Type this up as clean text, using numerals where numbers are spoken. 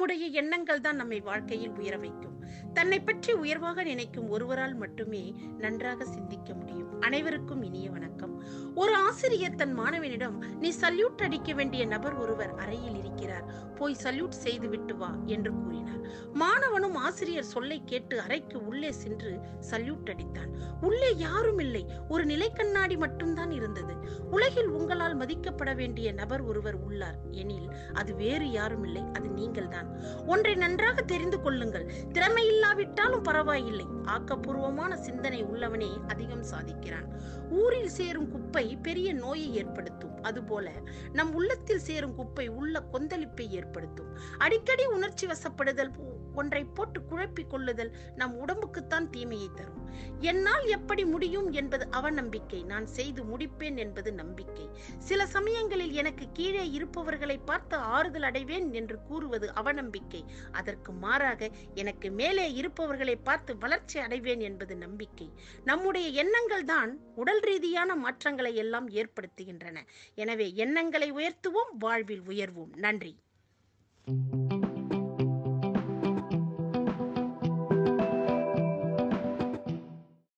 நம்முடைய எண்ணங்கள் தான் நம்மை வாழ்க்கையில் உயர வைக்கும். தன்னை பற்றி உயர்வாக நினைக்கும் ஒருவரால் மட்டுமே நன்றாக சிந்திக்க முடியும். அனைவருக்கும் இனிய வணக்கம். ஒரு ஆசிரியர் தன் மாணவனிடம், நீ சல்யூட் அடிக்க வேண்டிய நபர் ஒருவர் அறையில் இருக்கிறார், போய் சல்யூட் செய்து விட்டு வா என்று கூறினார். மாணவனும் ஆசிரியர் சொல்லை கேட்டு அறைக்கு உள்ளே சென்று சல்யூட் அடித்தான். உள்ளே யாரும் இல்லை, ஒரு நிலைக்கண்ணாடி மட்டும்தான் இருந்தது. உலகில் உங்களால் மதிக்கப்பட வேண்டிய நபர் ஒருவர் உள்ளார் எனில் அது வேறு யாரும் இல்லை, அது நீங்கள் தான். ஒன்றை நன்றாக தெரிந்து கொள்ளுங்கள், திறமை இல்லாவிட்டாலும் பரவாயில்லை, ஆக்கப்பூர்வமான சிந்தனை உள்ளவனே அதிகம் சாதிக்கிறான். ஊரில் சேரும் குப்பை பெரிய நோயை ஏற்படுத்தும், அதுபோல நம் உள்ளத்தில் சேரும் குப்பை உள்ள கொந்தளிப்பை ஏற்படுத்தும். அடிக்கடி உணர்ச்சி வசப்படுதல், ஒன்றை போட்டு குழப்பிக் கொள்ளுதல் நம் உடம்புக்குத்தான் தீமையை தரும். என்னால் எப்படி முடியும் என்பது அவநம்பிக்கை, நான் செய்து முடிப்பேன் என்பது நம்பிக்கை. சில சமயங்களில் எனக்கு கீழே இருப்பவர்களை பார்த்து ஆறுதல் அடைவேன் என்று கூறுவது அவநம்பிக்கை. அதற்கு மாறாக எனக்கு மேலே இருப்பவர்களை பார்த்து வளர்ச்சி அடைவேன் என்பது நம்பிக்கை. நம்முடைய எண்ணங்கள் தான் உடல் ரீதியான மாற்றங்களை எல்லாம் ஏற்படுத்துகின்றன. எனவே எண்ணங்களை உயர்த்துவோம், வாழ்வில் உயர்வோம். நன்றி.